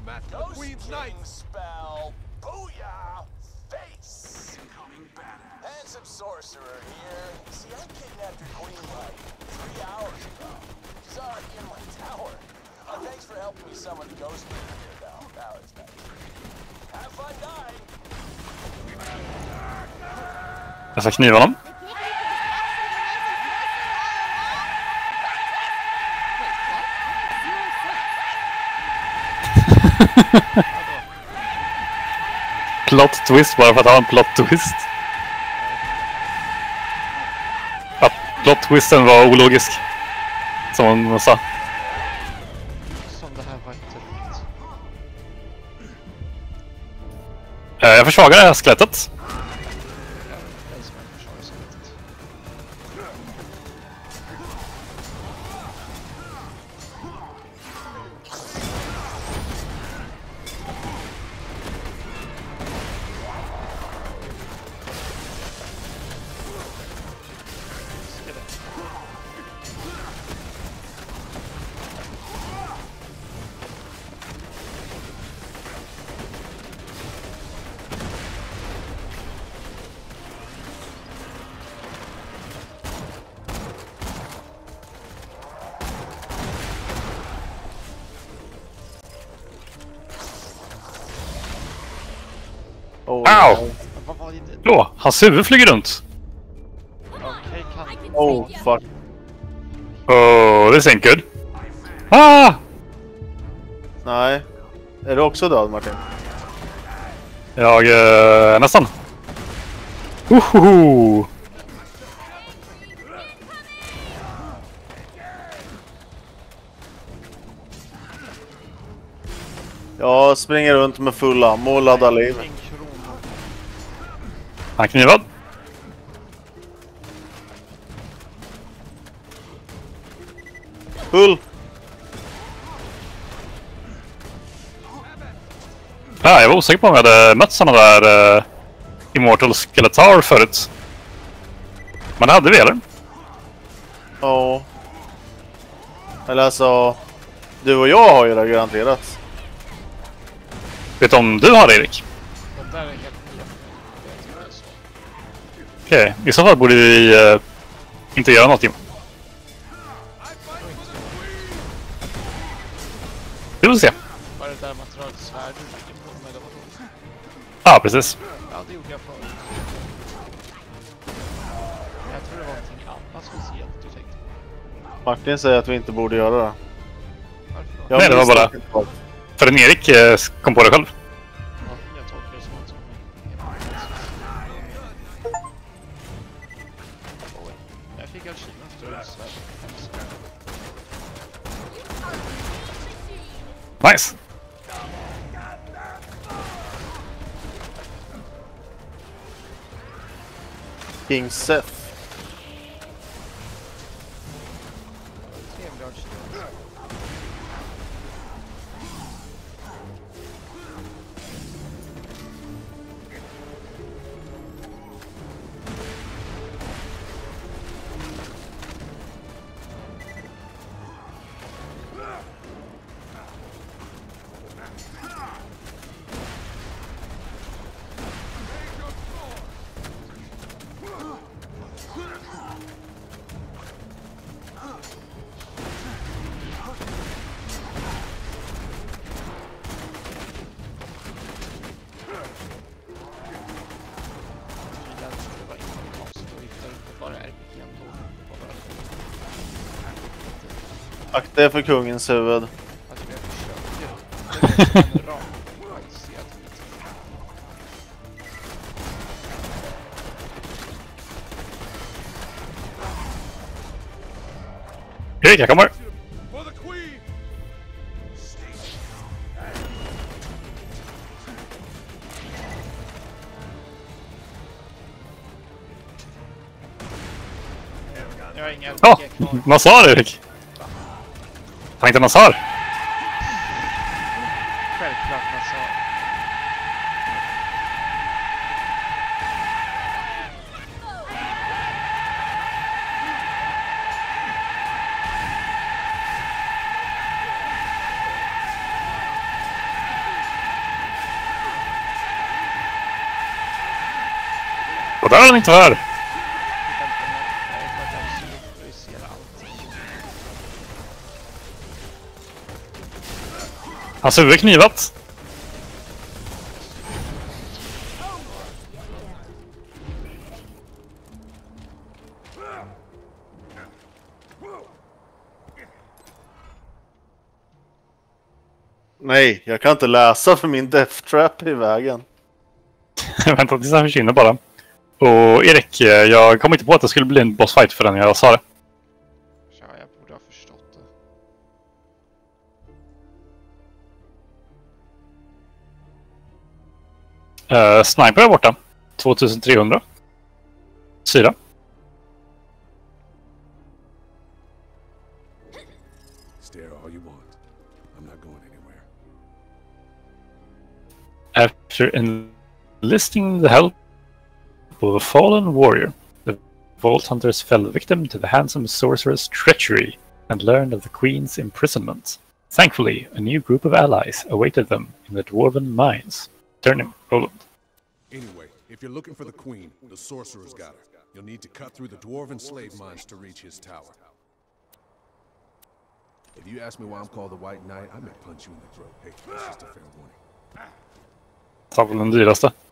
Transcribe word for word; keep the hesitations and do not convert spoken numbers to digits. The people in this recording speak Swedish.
Ghost King spell. Booyah! Face! Handsome sorcerer here. See, I kidnapped your queen like three hours ago. She's already in my tower. Uh, thanks for helping me summon the ghost king here, though. That was nice. Have fun dying! Jag ska kniva dem. Plot twist bara för att ha en plot twist. Att plot twisten var ologisk. Som hon sa. Som det här var inte riktigt. Jag försvagar det här skelettet. Oh, Ow! Vad var det? Då, hans huvud flyger runt. Okej, kan... Oh, fuck. Oh, this ain't good. Ah! Nej. Är du också död, Martin? Jag eh, nästan. Ohoho! Jag springer runt med full ammo och laddar liv. Han knivad. Full! Ja, jag var osäker på om jag hade mött såna där uh, Immortal Skeletor förut. Men det hade vi, eller? Ja. Eller alltså... Du och jag har ju det garanterat. Vet du om du har det, Erik? Den där är helt nya. Det är så. Okej, okay. I så fall borde vi uh, inte göra något. Vi får se. Var det där materialet svärd du fick på med det var då? Ja, precis. Ja, det gjorde jag förut. Jag tror det var någonting annat speciellt du tänkte på. Martin säger att vi inte borde göra det. Varför då? Jag Nej, det var minns bara... inte. För en Erik uh, kom på det själv. Ja, jag tolkar det som att som Oj, jag fick achievement för det svärd. Nice. King Seth. Trevlig achievement. Akta er för kungens huvud. Alltså jag försöker. Det är en ram. Jag ser att det inte... Erik, jag kommer. Jag har inga Ja, R P G kvar. Nassar, Erik. Tänkte Nassar. Självklart Nassar. Och där är han inte här! Nej, för att jag ser allting. Hans huvud är knivat. Nej, jag kan inte läsa för min death trap i vägen. Vänta tills han försvinner bara. Och Erik, jag kom inte på att det skulle bli en bossfight förrän jag sa det. Ja, jag borde ha förstått det. Uh, sniper är borta. tvåtusentrehundra. Syra. Stare all you want. I'm not going anywhere. After enlisting the help of a fallen warrior, the Vault Hunters fell victim to the handsome sorcerer's treachery and learned of the Queen's imprisonment. Thankfully, a new group of allies awaited them in the Dwarven mines. Turn him, Roland. Anyway, if you're looking for the Queen, the Sorcerer's got her. You'll need to cut through the Dwarven slave mines to reach his tower. If you ask me why I'm called the White Knight, I may punch you in the throat. Hey, that's just a fair warning. Ta väl den dyraste.